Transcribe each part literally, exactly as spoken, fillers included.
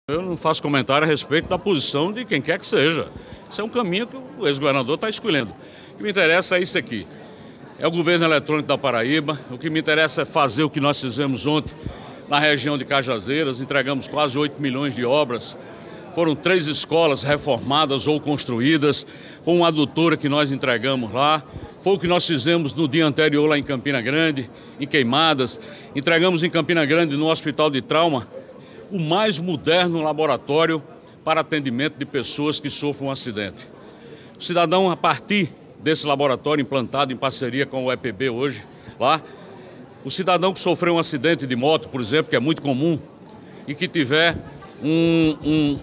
Eu não faço comentário a respeito da posição de quem quer que seja. Isso é um caminho que o ex-governador está escolhendo. O que me interessa é isso aqui. É o governo eletrônico da Paraíba. O que me interessa é fazer o que nós fizemos ontem na região de Cajazeiras. Entregamos quase oito milhões de obras. Foram três escolas reformadas ou construídas, com uma adutora que nós entregamos lá. Foi o que nós fizemos no dia anterior lá em Campina Grande, em Queimadas. Entregamos em Campina Grande, no Hospital de Trauma, o mais moderno laboratório para atendimento de pessoas que sofrem um acidente. O cidadão, a partir desse laboratório implantado em parceria com o E P B hoje, lá, o cidadão que sofreu um acidente de moto, por exemplo, que é muito comum, e que tiver um... um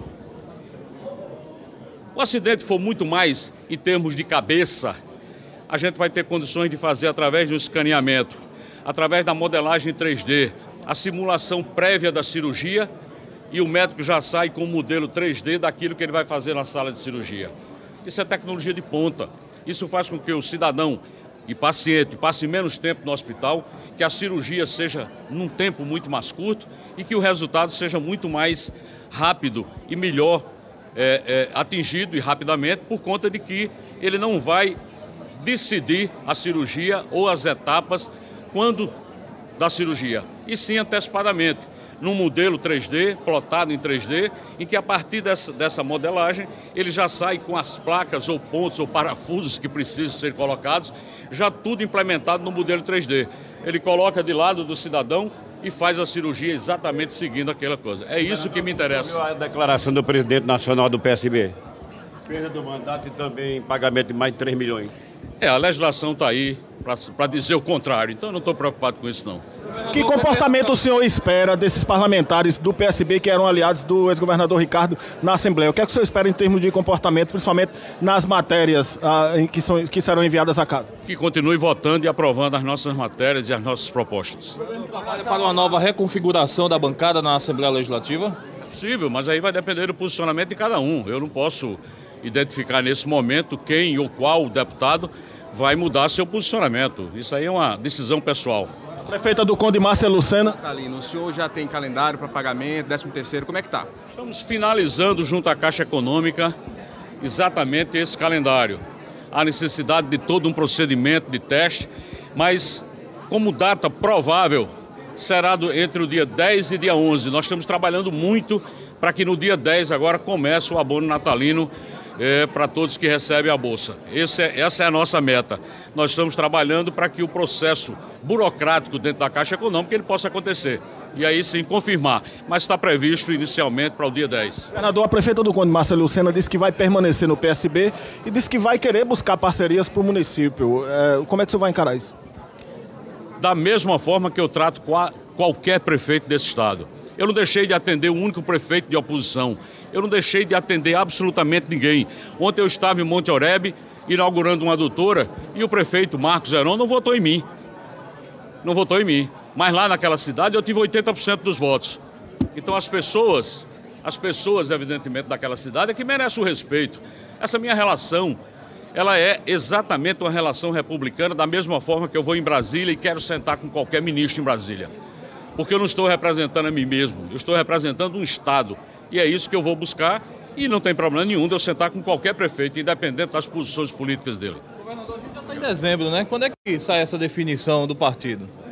o acidente for muito mais em termos de cabeça, a gente vai ter condições de fazer através de um escaneamento, através da modelagem três D, a simulação prévia da cirurgia, e o médico já sai com o modelo três D daquilo que ele vai fazer na sala de cirurgia. Isso é tecnologia de ponta. Isso faz com que o cidadão e paciente passe menos tempo no hospital, que a cirurgia seja num tempo muito mais curto e que o resultado seja muito mais rápido e melhor é, é, atingido e rapidamente, por conta de que ele não vai decidir a cirurgia ou as etapas quando da cirurgia, e sim antecipadamente, num modelo três D, plotado em três D, em que a partir dessa, dessa modelagem ele já sai com as placas ou pontos ou parafusos que precisam ser colocados, já tudo implementado no modelo três D. Ele coloca de lado do cidadão e faz a cirurgia exatamente seguindo aquela coisa. É isso que me interessa. A declaração do presidente nacional do P S B, perda do mandato e também pagamento de mais de três milhões. É, a legislação está aí para dizer o contrário, então eu não estou preocupado com isso não. Que comportamento o senhor espera desses parlamentares do P S B que eram aliados do ex-governador Ricardo na Assembleia? O que é que o senhor espera em termos de comportamento, principalmente nas matérias ah, que, são, que serão enviadas à casa? Que continue votando e aprovando as nossas matérias e as nossas propostas. Trabalha para uma nova reconfiguração da bancada na Assembleia Legislativa? É possível, mas aí vai depender do posicionamento de cada um. Eu não posso identificar nesse momento quem ou qual deputado vai mudar seu posicionamento. Isso aí é uma decisão pessoal. Prefeita do Conde, Márcia Lucena. Calino, o senhor já tem calendário para pagamento, décimo terceiro, como é que está? Estamos finalizando junto à Caixa Econômica exatamente esse calendário. Há necessidade de todo um procedimento de teste, mas como data provável será do, entre o dia dez e dia onze. Nós estamos trabalhando muito para que no dia dez agora comece o abono natalino É, para todos que recebem a Bolsa. Esse é, essa é a nossa meta. Nós estamos trabalhando para que o processo burocrático dentro da Caixa Econômica ele possa acontecer. E aí sim confirmar. Mas está previsto inicialmente para o dia dez. Governador, a prefeita do Conde, Márcia Lucena, disse que vai permanecer no P S B e disse que vai querer buscar parcerias para o município. É, como é que o senhor vai encarar isso? Da mesma forma que eu trato qualquer prefeito desse estado. Eu não deixei de atender o único prefeito de oposição. Eu não deixei de atender absolutamente ninguém. Ontem eu estava em Monte Oreb, inaugurando uma adutora, e o prefeito Marcos Heron não votou em mim. Não votou em mim. Mas lá naquela cidade eu tive oitenta por cento dos votos. Então as pessoas, as pessoas evidentemente daquela cidade é que merecem o respeito. Essa minha relação, ela é exatamente uma relação republicana, da mesma forma que eu vou em Brasília e quero sentar com qualquer ministro em Brasília. Porque eu não estou representando a mim mesmo, eu estou representando um Estado. E é isso que eu vou buscar e não tem problema nenhum de eu sentar com qualquer prefeito, independente das posições políticas dele. Governador, a gente já está em dezembro, né? Quando é que sai essa definição do partido?